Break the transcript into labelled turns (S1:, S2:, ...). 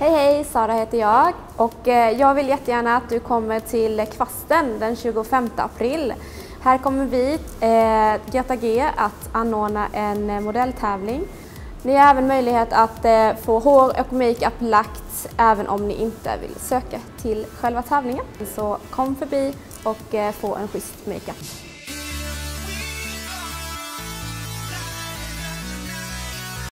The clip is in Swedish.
S1: Hej hej, Sara heter jag och jag vill jättegärna att du kommer till Kvasten den 25 april. Här kommer vi, GTG, att anordna en modelltävling. Ni har även möjlighet att få hår och makeup lagt även om ni inte vill söka till själva tävlingen. Så kom förbi och få en schysst makeup.